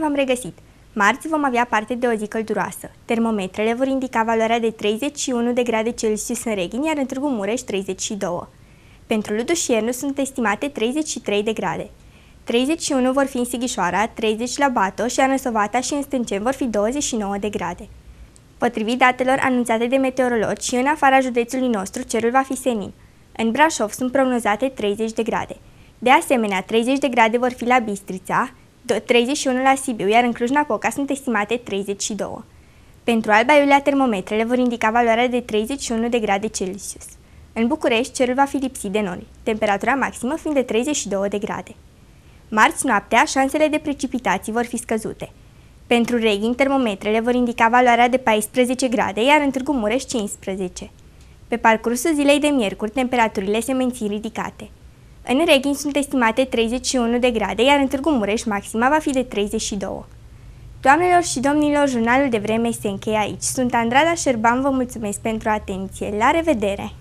v-am regăsit! Marți vom avea parte de o zi călduroasă. Termometrele vor indica valoarea de 31 de grade Celsius în Reghin, iar în Târgu Mureș 32. Pentru Ludușiernu sunt estimate 33 de grade. 31 vor fi în Sighișoara, 30 la Batoș, iar în Sovata și în Stânceni vor fi 29 de grade. Potrivit datelor anunțate de meteorologi, și în afara județului nostru cerul va fi senin. În Brașov sunt prognozate 30 de grade. De asemenea, 30 de grade vor fi la Bistrița, 31 la Sibiu, iar în Cluj-Napoca sunt estimate 32. Pentru Alba Iulia, termometrele vor indica valoarea de 31 de grade Celsius. În București, cerul va fi lipsit de nori, temperatura maximă fiind de 32 de grade. Marți noaptea, șansele de precipitații vor fi scăzute. Pentru Reghin, termometrele vor indica valoarea de 14 grade, iar în Târgu Mureș 15. Pe parcursul zilei de miercuri, temperaturile se mențin ridicate. În Reghin sunt estimate 31 de grade, iar în Târgu Mureș maxima va fi de 32. Doamnelor și domnilor, jurnalul de vreme se încheie aici. Sunt Andrada Șerban, vă mulțumesc pentru atenție. La revedere!